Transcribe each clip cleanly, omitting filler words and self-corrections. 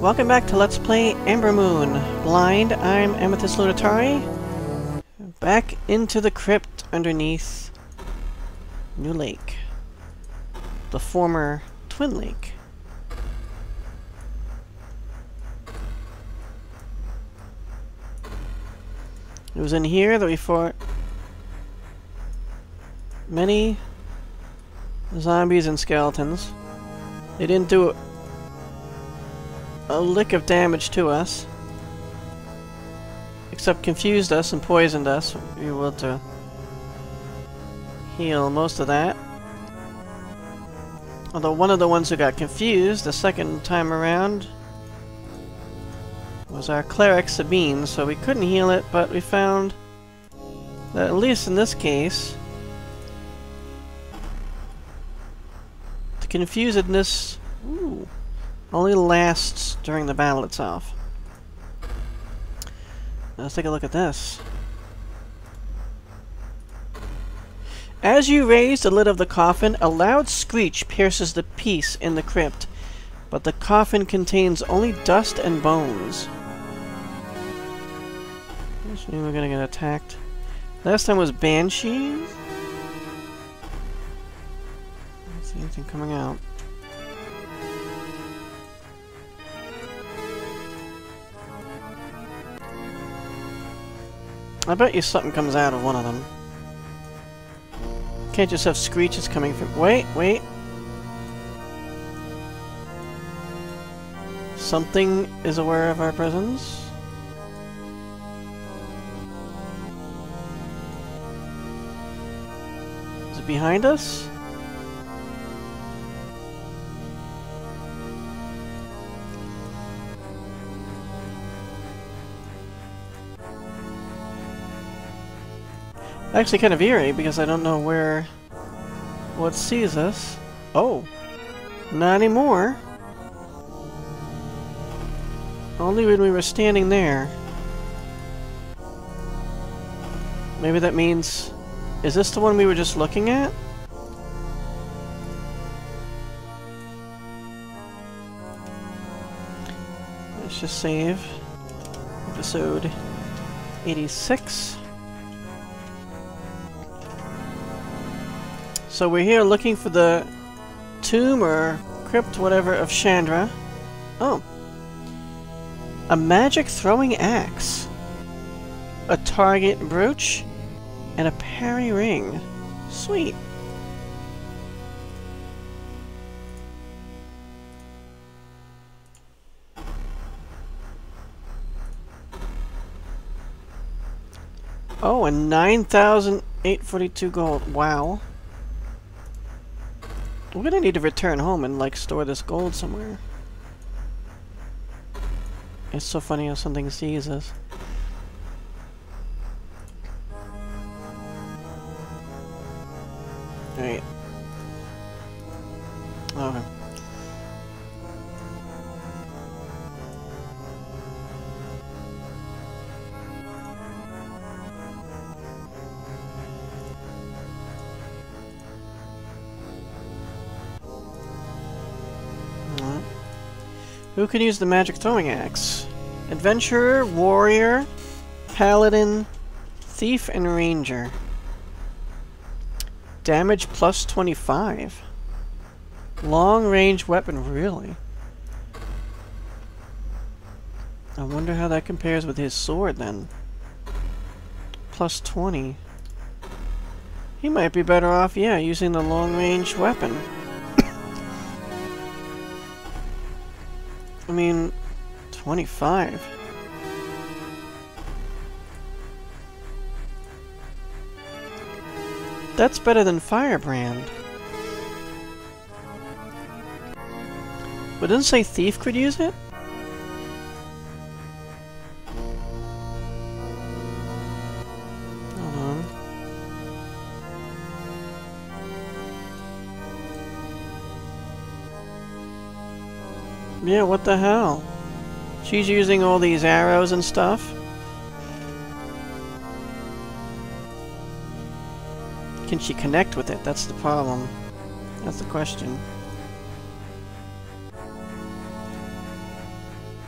welcome back to Let's Play Ambermoon. Blind, I'm Amethyst Lunatari. Back into the crypt underneath New Lake. The former Twin Lake. It was in here that we fought many zombies and skeletons. They didn't do a lick of damage to us, except confused us and poisoned us. We were able to heal most of that. Although one of the ones who got confused the second time around was our cleric Sabine, so we couldn't heal it, but we found that at least in this case, the confusedness only lasts during the battle itself. Let's take a look at this. As you raise the lid of the coffin, a loud screech pierces the peace in the crypt, but the coffin contains only dust and bones. Which means we're gonna get attacked. Last time was banshees. I don't see anything coming out. I bet you something comes out of one of them. Can't just have screeches coming from... Wait. Something is aware of our presence. Is it behind us? Actually kind of eerie, because I don't know what sees us. Oh! Not anymore! Only when we were standing there. Maybe that means... Is this the one we were just looking at? Let's just save. Episode 86. So we're here looking for the tomb or crypt, whatever, of Chandra. Oh. A magic throwing axe. A target brooch. And a parry ring. Sweet. Oh, and 9,842 gold. Wow. We're gonna need to return home and, like, store this gold somewhere. It's so funny how something sees us. Alright. Okay. Who can use the magic throwing axe? Adventurer, warrior, paladin, thief, and ranger. Damage plus 25. Long range weapon, really? I wonder how that compares with his sword then. Plus 20. He might be better off, yeah, using the long range weapon. I mean, 25. That's better than Firebrand. But didn't it say Thief could use it? Hold on. Yeah, what the hell? She's using all these arrows and stuff. Can she connect with it? That's the problem. That's the question.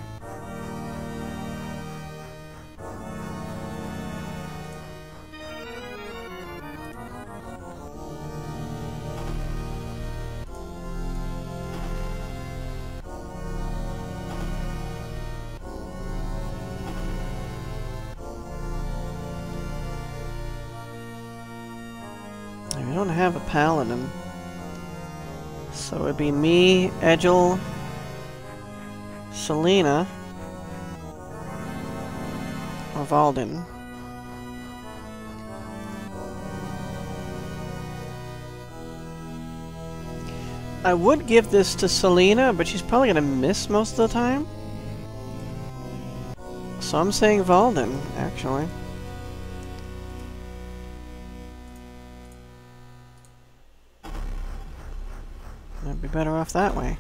We don't have a paladin. So it'd be me, Egil, Selena, or Valden. I would give this to Selena, but she's probably gonna miss most of the time. So I'm saying Valden, actually. I'd be better off that way.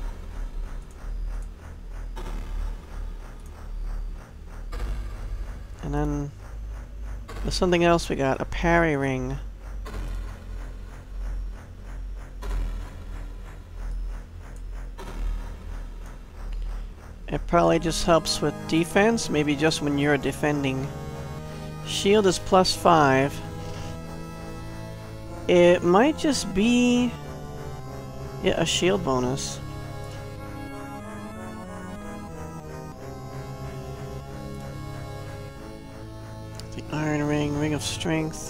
And then there's something else we got, a parry ring. It probably just helps with defense, maybe just when you're defending. Shield is +5. It might just be... yeah, a shield bonus. The Iron Ring, Ring of Strength.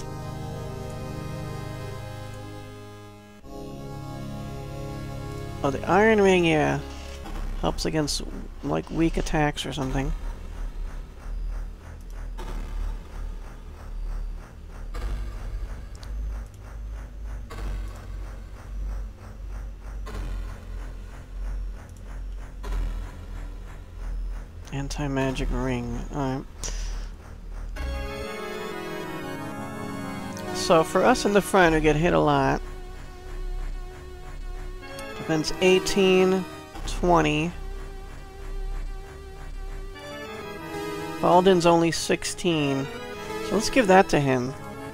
Oh, the Iron Ring, yeah. Helps against, like, weak attacks or something. Anti-magic ring. Alright. So for us in the front who get hit a lot. Defense 18, 20. Valden's only 16. So let's give that to him.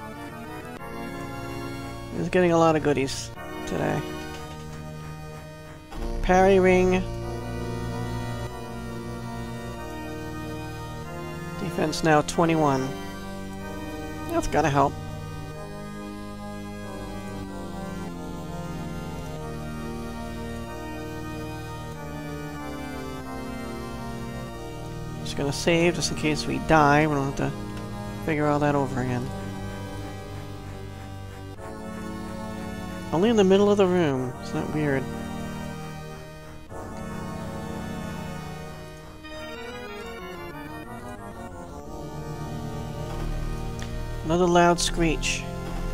He's getting a lot of goodies today. Parry ring. Defense now 21. That's gotta help. Just gonna save just in case we die. We don't have to figure all that over again. Only in the middle of the room. Isn't that weird? Another loud screech.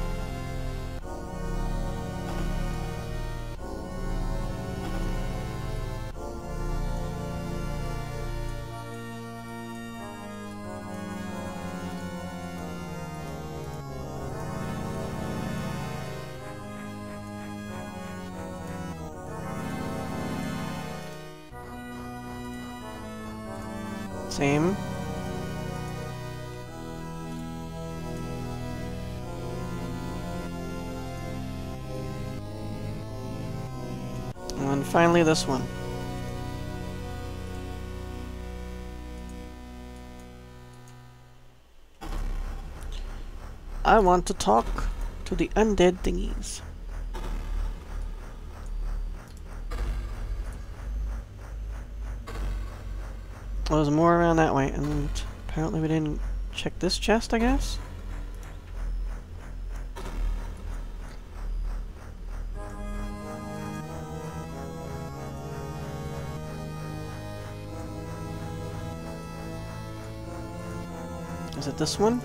Same. And finally this one. I want to talk to the undead thingies. Well, there's more around that way, and apparently we didn't check this chest, I guess? Is it this one?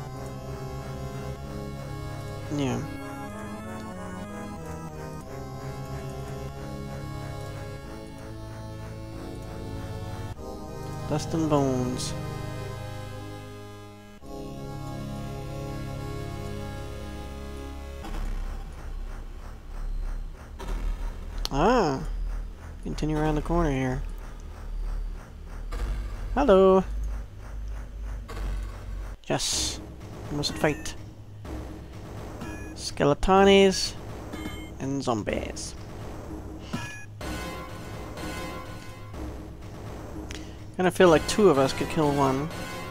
Yeah. Dust and bones. Ah! Continue around the corner here. Hello! Yes! We must fight. Skeletones and zombies. I kinda feel like two of us could kill one.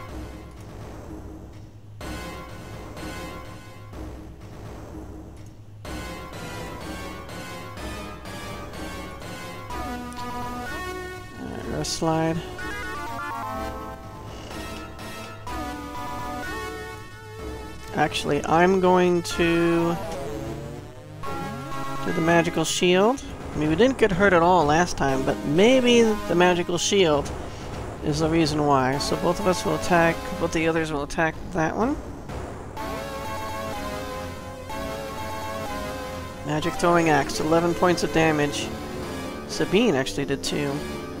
Alright, rest slide. Actually, I'm going to Do the magical shield. I mean, we didn't get hurt at all last time, but maybe the magical shield is the reason why. So both of us will attack, both the others will attack that one. Magic throwing axe, 11 points of damage. Sabine actually did too.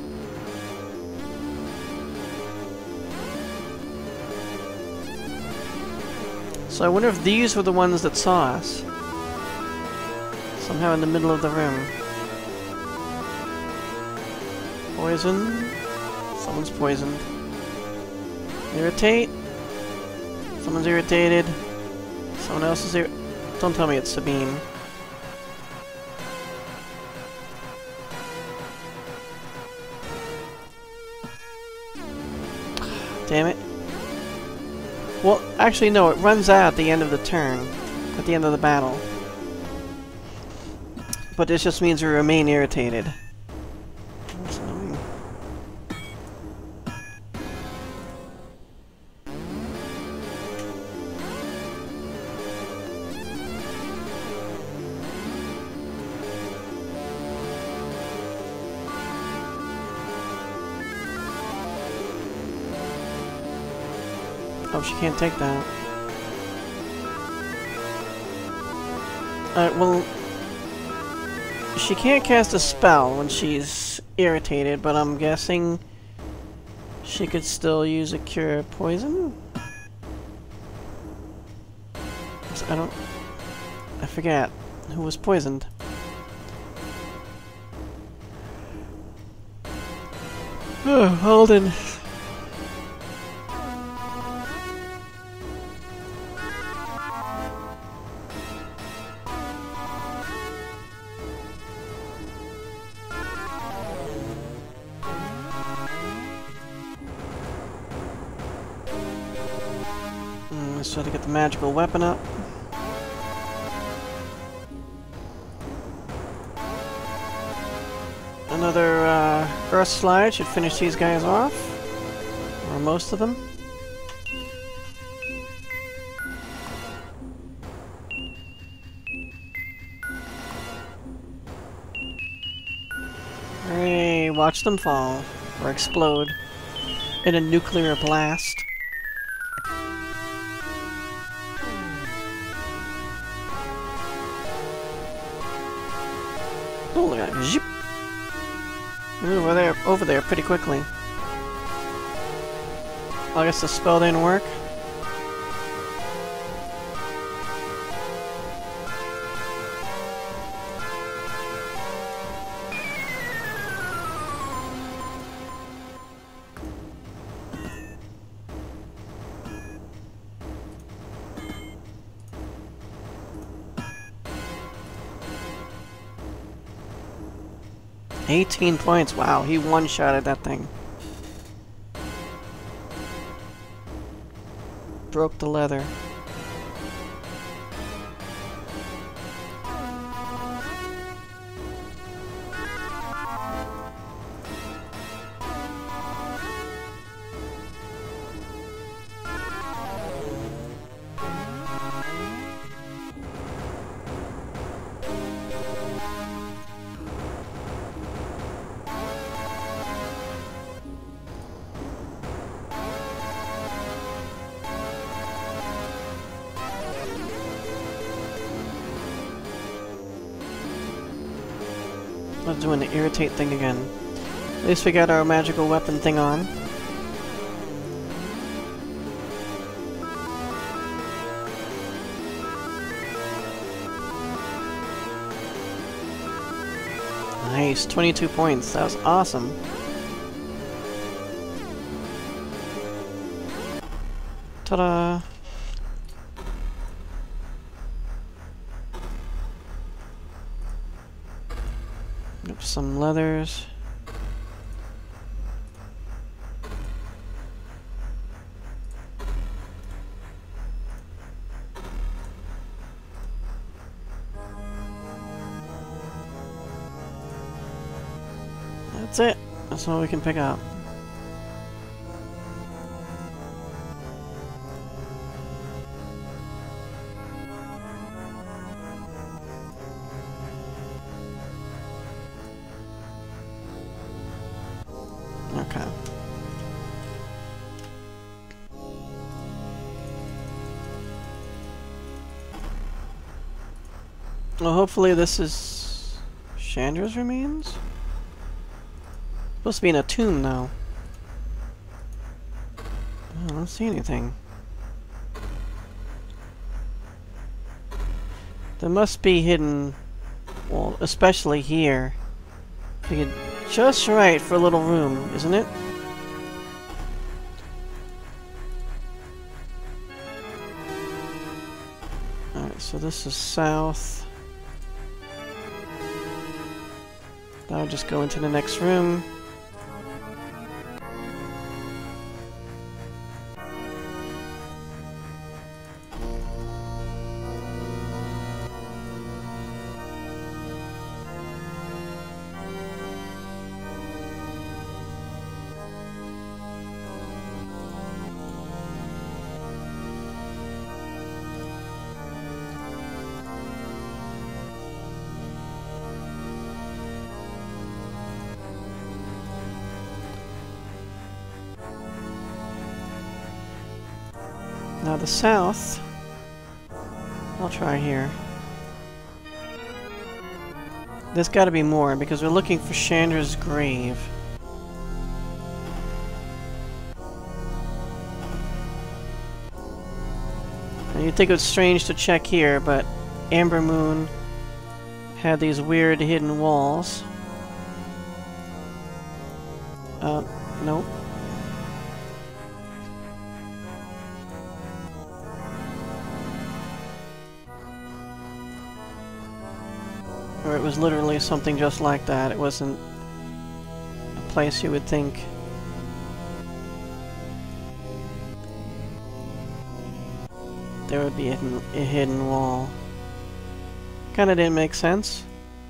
So I wonder if these were the ones that saw us. Somehow in the middle of the room. Poison. Someone's poisoned. Irritate. Someone's irritated. Someone else is Don't tell me it's Sabine. Damn it. Well, actually no, it runs out at the end of the turn. At the end of the battle. But this just means we remain irritated. That's annoying. Oh, she can't take that. Well... She can't cast a spell when she's irritated, but I'm guessing she could still use a cure poison? I forget who was poisoned. Oh, Holden. Let's try to get the magical weapon up. Another Earth Slide should finish these guys off. Or most of them. Hey, watch them fall. Or explode. In a nuclear blast. Oh, look at that. Zip. Move over there pretty quickly. I guess the spell didn't work. $18 points. Wow, he one-shotted that thing. Broke the leather. Let's doing the irritate thing again. At least we got our magical weapon thing on. Nice, 22 points. That was awesome. Ta-da! Some leathers. That's it. That's all we can pick up. Well, hopefully this is Chandra's remains? Supposed to be in a tomb, though. Oh, I don't see anything. There must be hidden... Well, especially here. Figured just right for a little room, isn't it? Alright, so this is south. I'll just go into the next room. Now the south, I'll try here. There's got to be more, because we're looking for Chandra's grave. And you'd think it was strange to check here, but Ambermoon had these weird hidden walls. Nope. Or it was literally something just like that. It wasn't a place you would think. There would be a hidden wall. Kinda didn't make sense.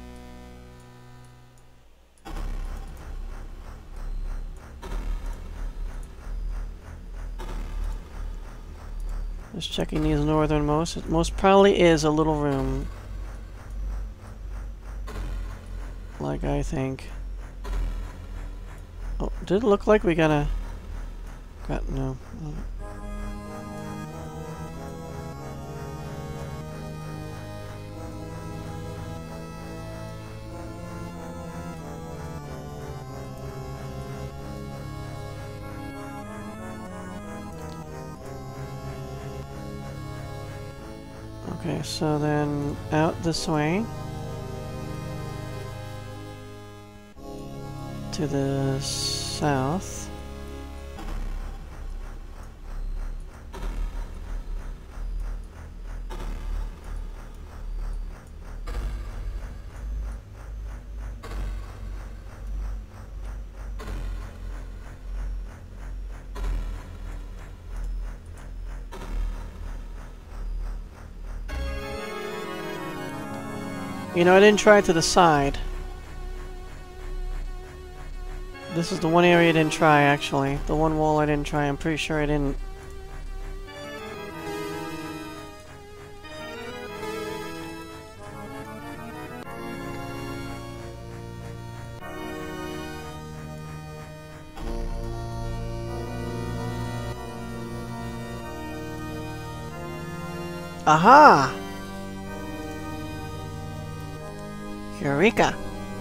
Just checking these northernmost. It most probably is a little room. Like I think. Oh, did it look like we got no. Okay, so then out this way to the south. You know, I didn't try to the side. This is the one area I didn't try, actually. The one wall I didn't try, I'm pretty sure I didn't. Aha! Eureka!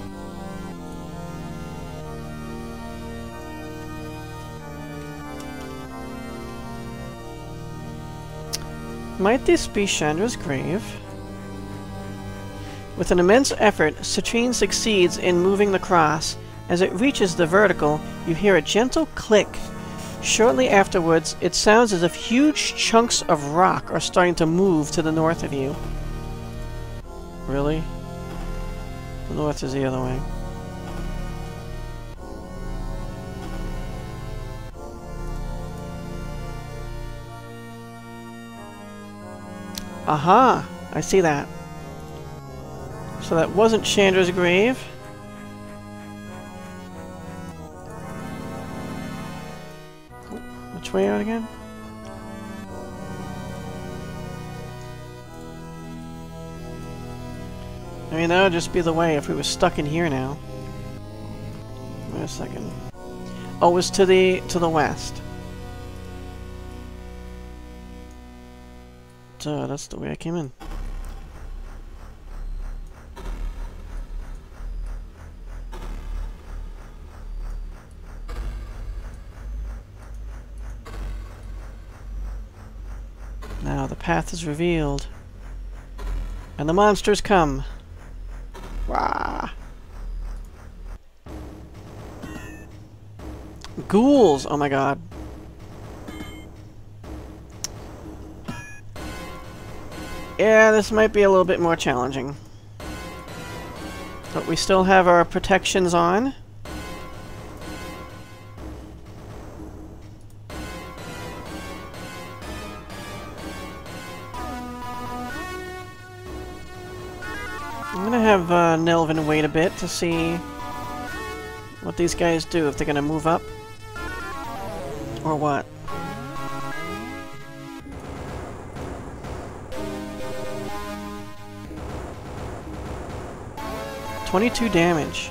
Might this be Chandra's grave? With an immense effort, Citrine succeeds in moving the cross. As it reaches the vertical, you hear a gentle click. Shortly afterwards, it sounds as if huge chunks of rock are starting to move to the north of you. Really? The north is the other way. Aha! I see that. So that wasn't Chandra's grave. Which way out again? I mean, that would just be the way if we were stuck in here now. Wait a second. Oh, it was to the west. So that's the way I came in. path is revealed. And the monsters come. Wah! Ghouls! Oh my god. Yeah, this might be a little bit more challenging. But we still have our protections on. I'm gonna have Nelvin wait a bit to see what these guys do, if they're gonna move up or what. $22 damage.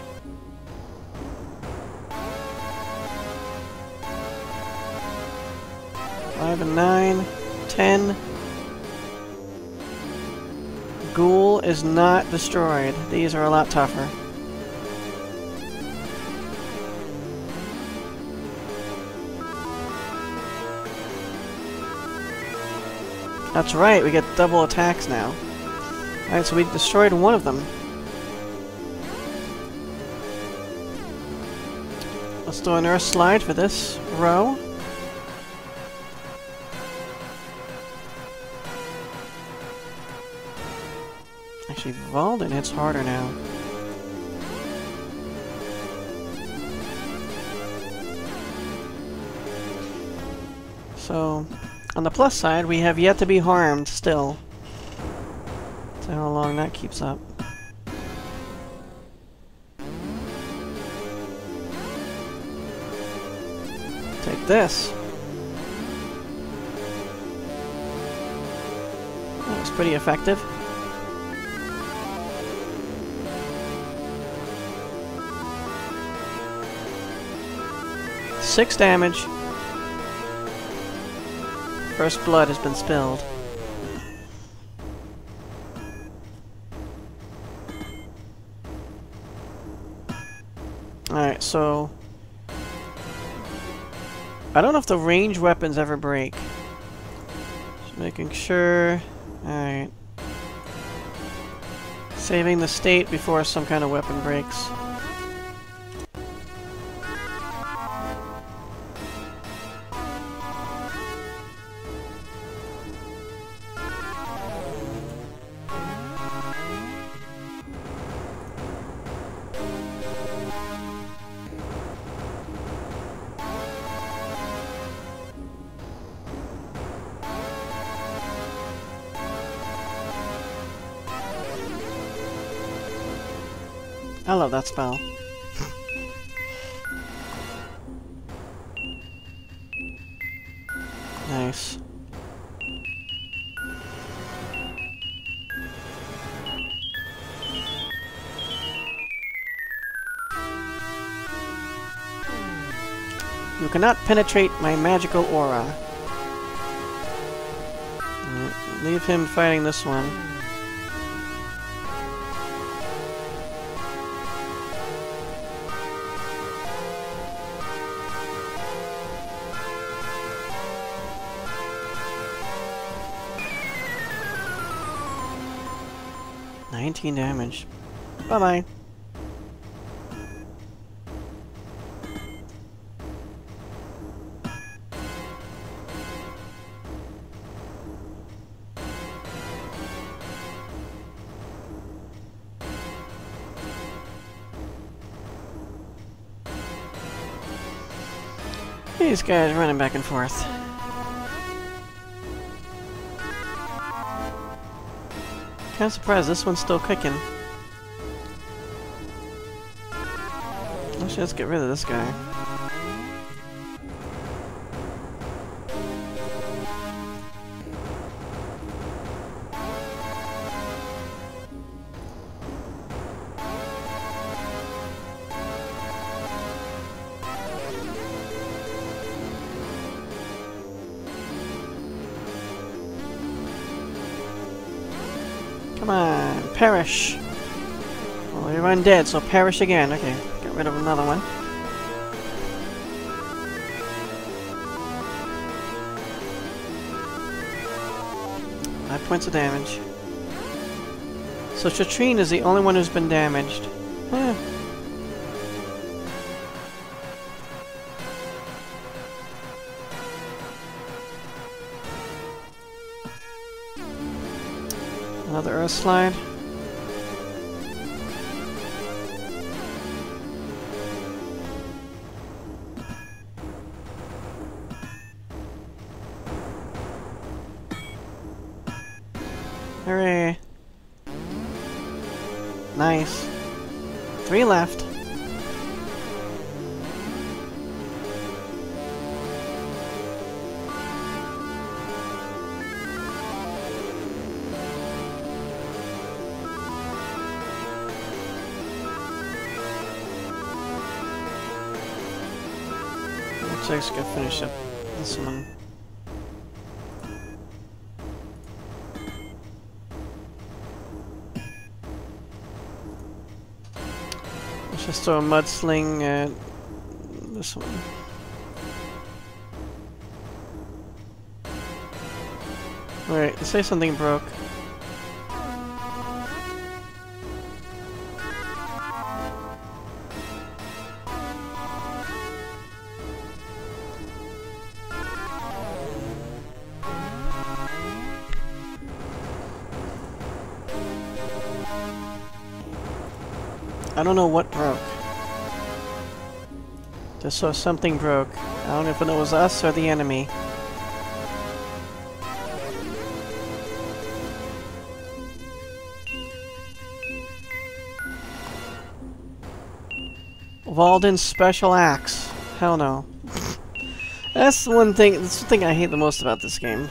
$5 and $9, $10. Ghoul is not destroyed. These are a lot tougher. That's right, we get double attacks now. Alright, so we destroyed one of them. Let's do an earth slide for this row. Actually, Valden hits harder now. So, on the plus side, we have yet to be harmed still. So how long that keeps up. Take this. That was pretty effective. $6 damage. First blood has been spilled. Alright, so I don't know if the ranged weapons ever break. Just making sure. Alright. Saving the state before some kind of weapon breaks. I love that spell. Nice. You cannot penetrate my magical aura. Right, leave him fighting this one. $19 damage. Bye-bye. These guys running back and forth. Kinda surprised this one's still kicking. Actually, let's get rid of this guy. Come on, perish! Well, you're undead, so perish again. Okay, get rid of another one. points of damage. So Chatrine is the only one who's been damaged. Eh. Another earth slide. Hooray. Nice. 3 left. Looks like I gotta finish up this one. Let's just throw a mudsling at this one. Wait, say something broke. I don't know what broke. Just saw something broke. I don't know if it was us or the enemy. Walden's special axe. Hell no. That's the one thing. That's the thing I hate the most about this game.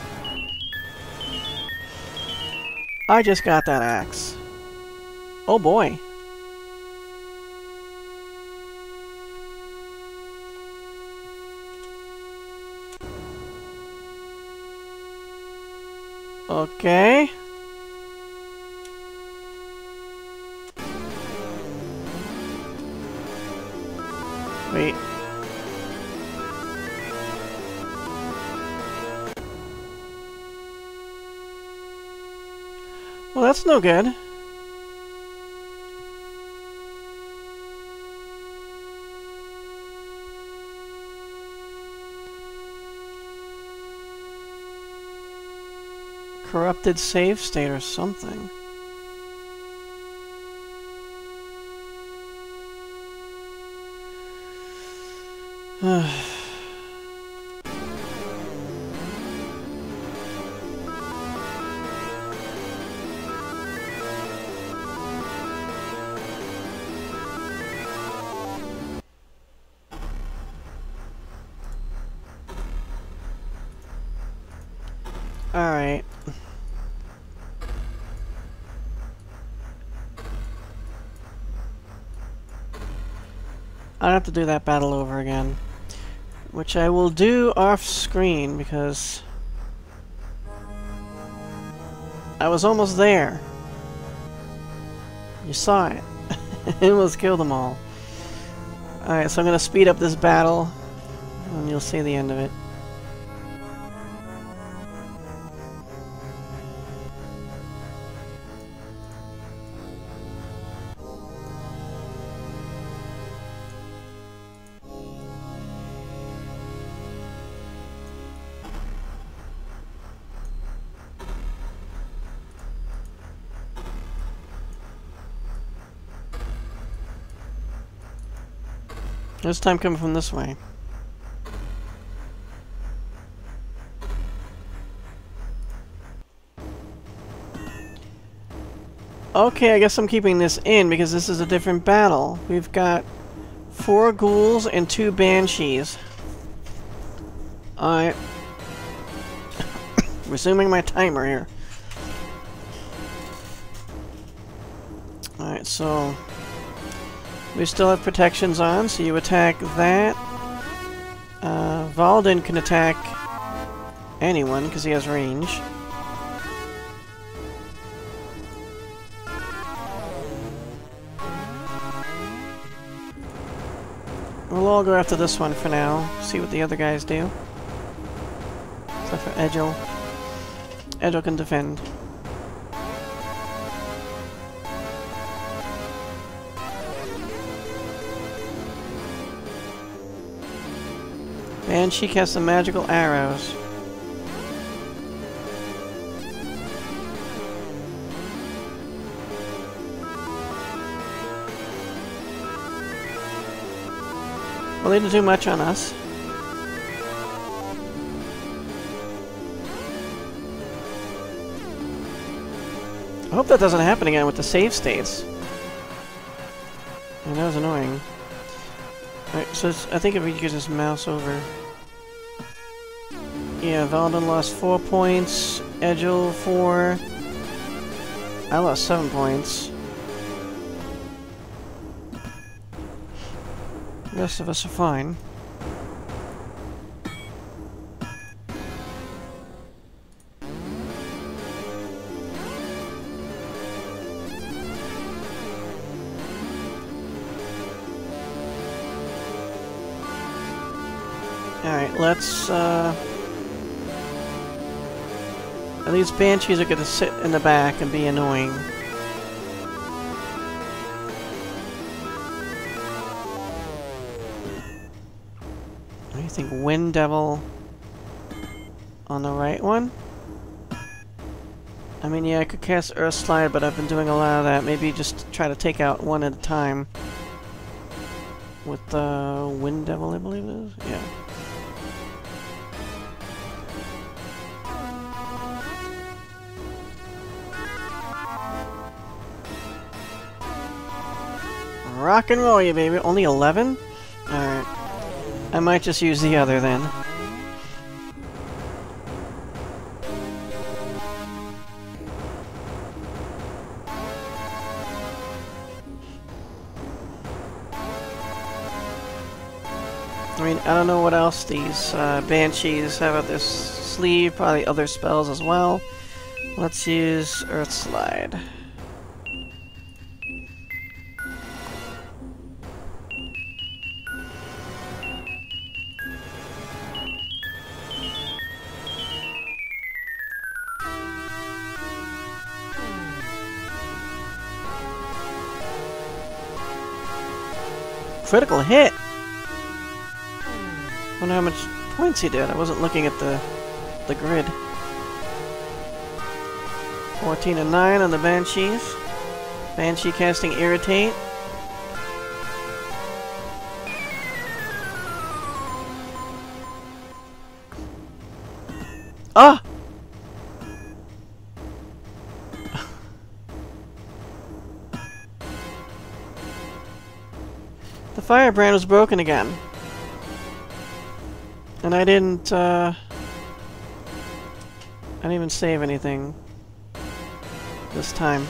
I just got that axe. Oh boy. Okay. Wait. Well, that's no good. Corrupted save state or something. Alright. I'll have to do that battle over again. Which I will do off screen because I was almost there. You saw it. It almost killed them all. Alright, so I'm going to speed up this battle and you'll see the end of it. This time coming from this way. Okay, I guess I'm keeping this in because this is a different battle. We've got 4 ghouls and 2 banshees. Alright. Resuming my timer here. Alright, so we still have protections on, so you attack that. Walden can attack anyone because he has range. We'll all go after this one for now, see what the other guys do. Except for Edgel. Edgel can defend. And she casts some magical arrows. Well, they didn't do much on us. I hope that doesn't happen again with the save states. And that was annoying. Alright, so I think if we could just mouse over. Yeah, Valadin lost 4 points. Edgel 4. I lost 7 points. The rest of us are fine. Alright, let's, these banshees are gonna sit in the back and be annoying. I think Wind Devil on the right one? I mean, yeah, I could cast Earth Slide, but I've been doing a lot of that. Maybe just try to take out one at a time. With the Wind Devil, I believe it is? Yeah. Rock and roll you, baby. Only 11? Alright. I might just use the other then. I mean, I don't know what else these banshees have up their sleeve. Probably other spells as well. Let's use Earth Slide. Critical hit! Wonder how much points he did. I wasn't looking at the grid. 14 and 9 on the Banshees. Banshee casting Irritate. Ah! The firebrand was broken again. And I didn't even save anything this time.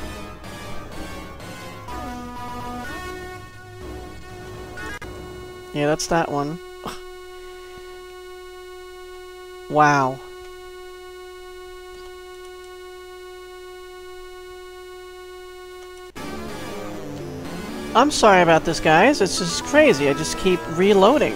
Yeah, that's that one. Wow. I'm sorry about this, guys. It's just crazy. I just keep reloading.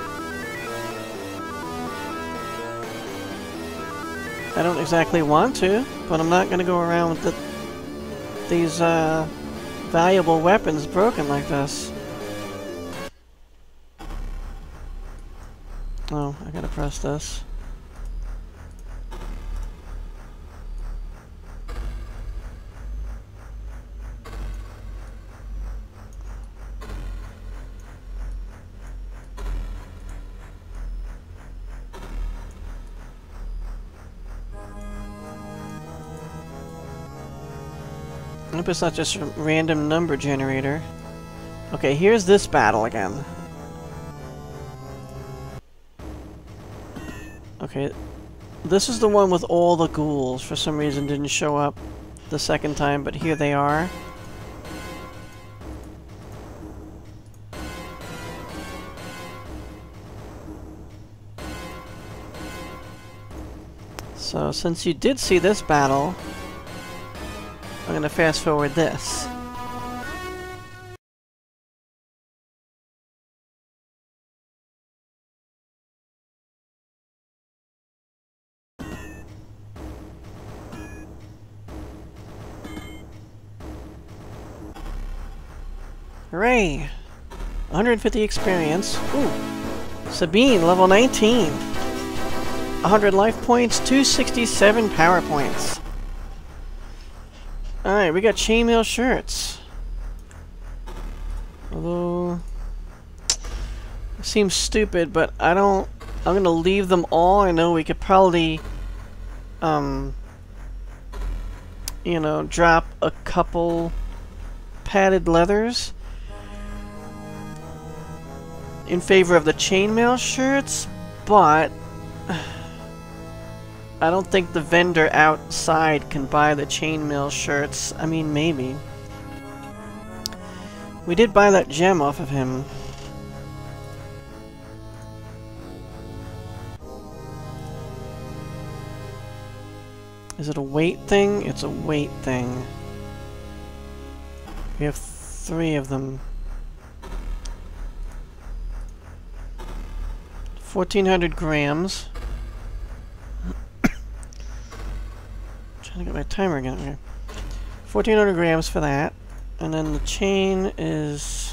I don't exactly want to, but I'm not going to go around with these valuable weapons broken like this. Oh, I gotta press this. I hope it's not just a random number generator. Okay, here's this battle again. Okay, this is the one with all the ghouls. For some reason didn't show up the second time, but here they are. So, since you did see this battle, I'm gonna fast forward this. Hooray! 150 experience. Ooh. Sabine, level 19. 100 life points, 267 power points. Alright, we got chainmail shirts. Although... it seems stupid, but I don't... I'm gonna leave them all. I know we could probably... you know, drop a couple padded leathers in favor of the chainmail shirts, but I don't think the vendor outside can buy the chainmail shirts. I mean, maybe. We did buy that gem off of him. Is it a weight thing? It's a weight thing. We have 3 of them. 1,400 grams. Trying to get my timer again. Okay. 1,400 grams for that. And then the chain is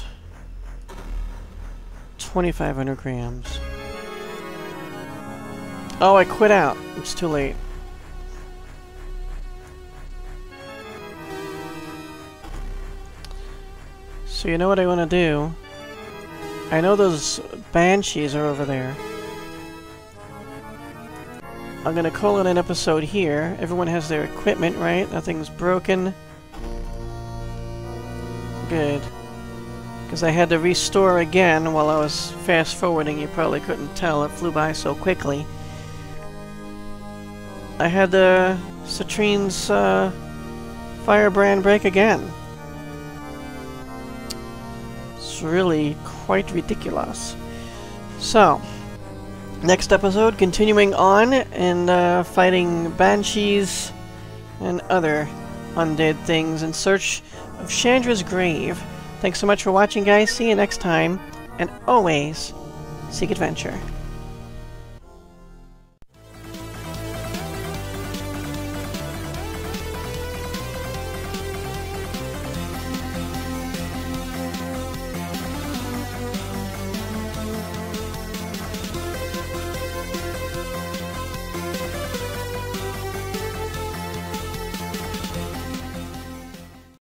2,500 grams. Oh, I quit out. It's too late. So you know what I want to do? I know those banshees are over there. I'm gonna call it an episode here. Everyone has their equipment, right? Nothing's broken. Good. Because I had to restore again while I was fast forwarding. You probably couldn't tell. It flew by so quickly. I had the Citrine's firebrand break again. It's really quite ridiculous. So, next episode, continuing on and fighting banshees and other undead things in search of Chandra's grave. Thanks so much for watching, guys. See you next time, and always seek adventure.